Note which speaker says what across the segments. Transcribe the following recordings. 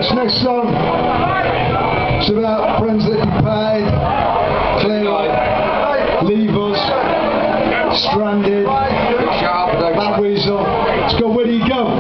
Speaker 1: This next song, it's about friends that you paid, clearly leave us, stranded, bad weasel. Let's go, where do you go?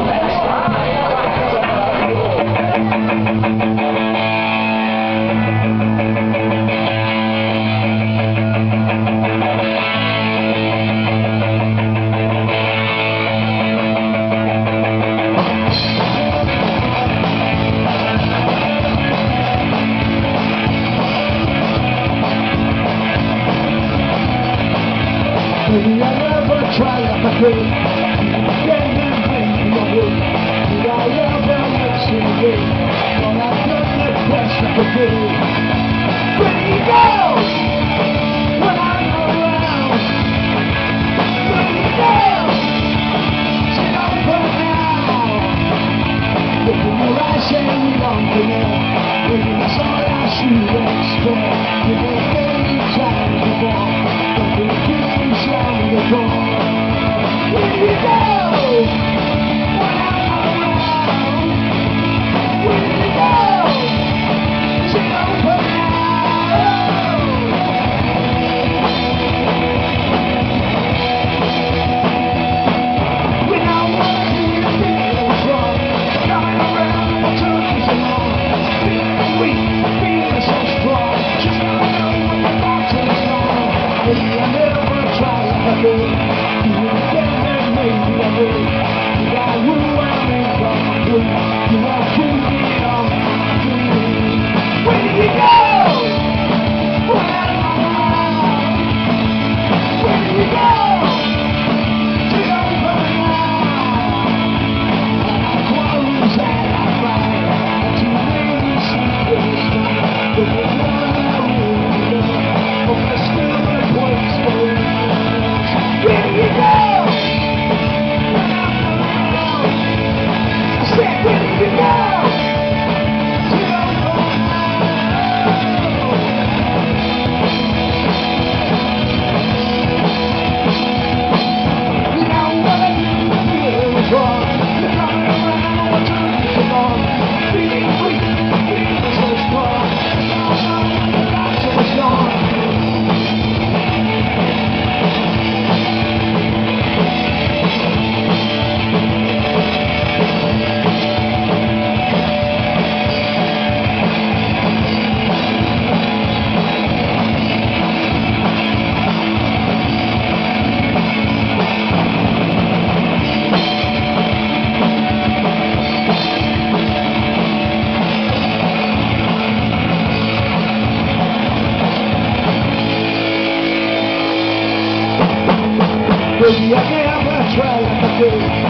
Speaker 1: Maybe I never try like I could. Then maybe I would. Did I ever listen to you? But I've done the best I could do. Where do you go when I'm around? Where do you go? Sit over now. Look in your eyes, say we don't connect. Maybe that's all I should expect. You know, many times before. Where do you go? When I'm around? Where do you go? Sit over now. When I wanna do you feel wrong, coming around and turning so long, feeling weak, feeling so strong, just not knowing when the thoughts are strong. Maybe I never try like I could. Where do you go? Where do you go? Sit over now. Our quarrels that I fight, and to me this time, but we're not really but we're still the points for us. Where do you go? Where do you go? Maybe I never try like I could.